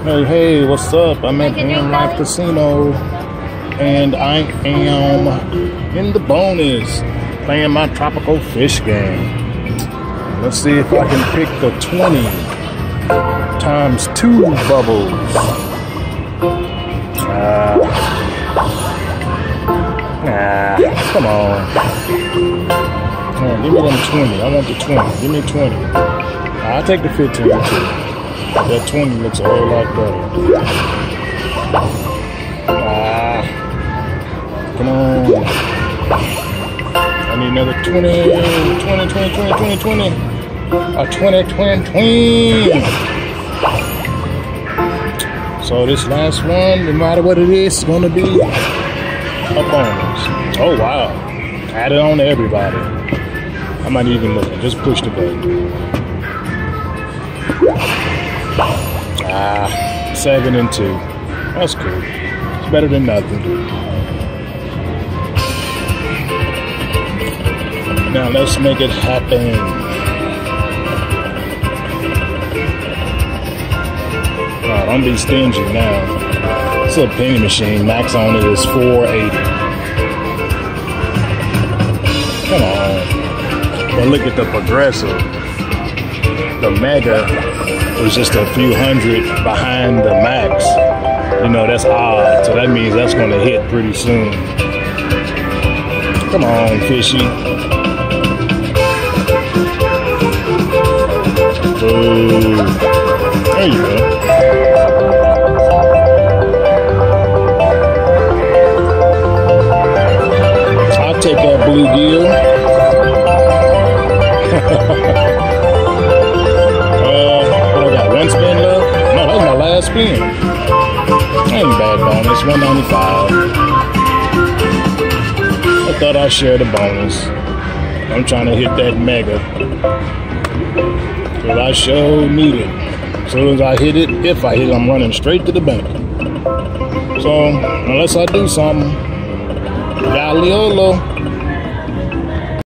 Hey, what's up? I'm at Ham Life Casino, and I am in the bonus playing my tropical fish game. Let's see if I can pick the 20 times 2 bubbles. Come on. Give me them 20. I want the 20. Give me 20. I'll take the 15 too. That 20 looks a whole lot better. Come on. I need another 20, 20, 20, 20, 20, 20. A 20, 20, 20. So this last one, no matter what it is going to be a bonus. Oh, wow. Add it on to everybody. I'm not even looking. Just push the button. 7 and 2. That's cool. It's better than nothing. Now let's make it happen. Oh, don't be stingy now. It's a penny machine. Max on it is 480. Come on. But look at the progressive. The mega is just a few hundred behind the max. You know, that's odd. So that means that's going to hit pretty soon. Come on, fishy. Ooh. There you go. I'll take that bluegill. One spin left? No, that was my last spin. Ain't bad bonus, $195. I thought I'd share the bonus. I'm trying to hit that mega. Cause I sure need it. As soon as I hit it, if I hit it, I'm running straight to the bank. So, unless I do something, Galiolo.